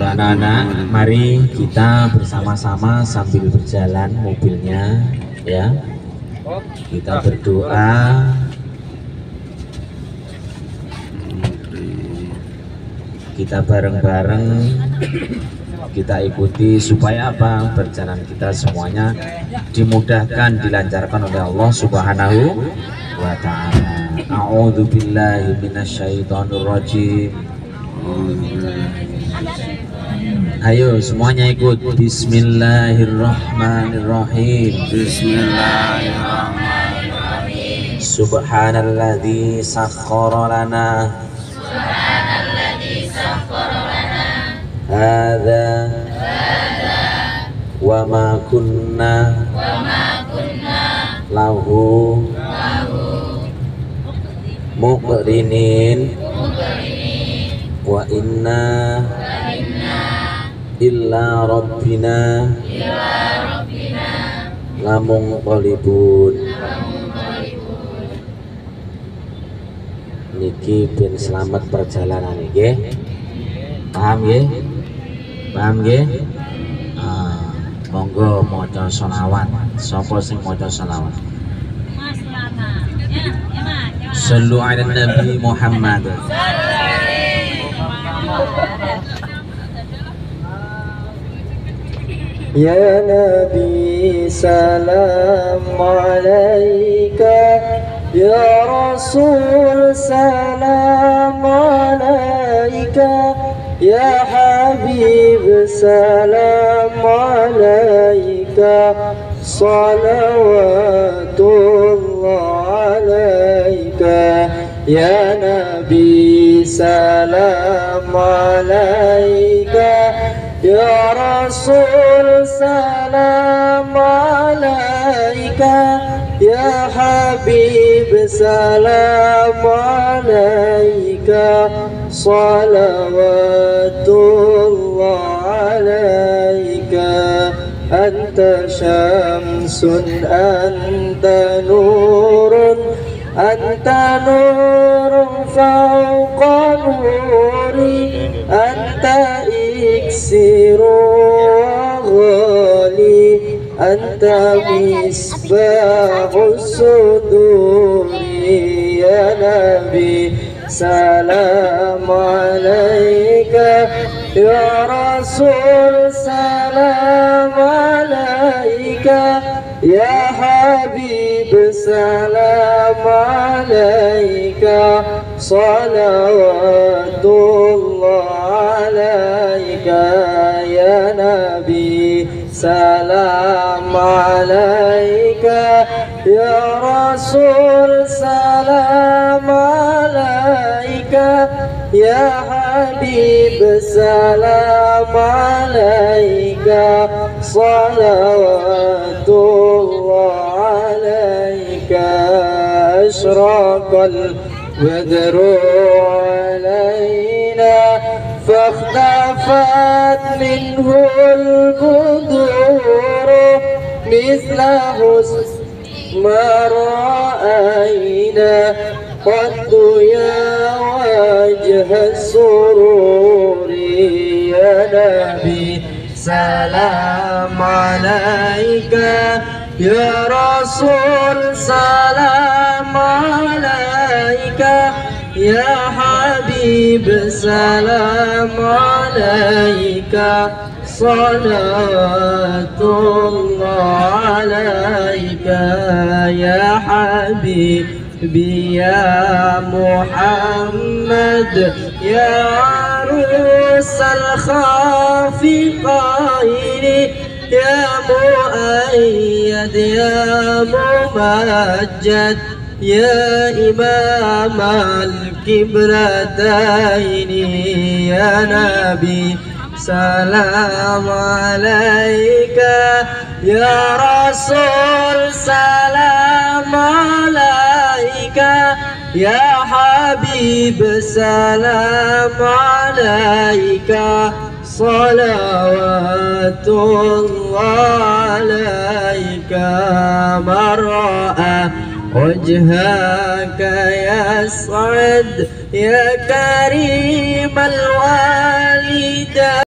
anak-anak, mari kita bersama-sama sambil berjalan mobilnya, ya. Kita berdoa. Kita bareng-bareng kita ikuti supaya apa? Perjalanan kita semuanya dimudahkan, dilancarkan oleh Allah Subhanahu wa ta'ala. A'udzu billahi minasyaitonir rajim. Ayo semuanya ikut. Bismillahirrahmanirrahim. Bismillahirrahmanirrahim. Subhanalladzi sakhkhara lana hadza wa ma kunna lahu muqrinin wa inna illa rabbina lamunqalibun. Niki ben selamat perjalanan nggih. Paham nggih? Paham nggih? Monggo maca sholawat. Sapa sing maca sholawat? Mas Lama. Ya, Mas. Sallu ala Nabi Muhammad. Ya Nabi salam alaika, ya Rasul salam alaika, ya Habib salam alaika, salawatullah alaika, ya Nabi salam alaika, ya Rasul salam alaika, ya Habib salam alaika, salawatullah alaika. Anta syamsun anta nurun, anta nurun fawqa nuri, anta iksiru ghali, anta misbahu suduri, ya Nabi salam alaika, ya Rasul salam alaika, ya Habib salam alaika, salawatullah alaika, ya Nabi salam alaika, ya Rasul salam alaika, ya Habib salam alaika, salawatullah alaika. Ashraqal badru alayna فاختفت منه البدور مثل حسن ما رأينا قد يا وجه السرور، يا نبي سلام عليك، يا رسول سلام عليك، يا حبيب سلام عليك، صلاة الله عليك، يا حبيبي يا محمد، يا عروس الخافقين، يا مؤيد يا ممجد، يا إمام الكبرتين، يا نبي سلام عليك، يا رسول سلام عليك، يا حبيب سلام عليك، صلوات الله عليك. من رأى وجهك يسعد يا كريم الوالدين.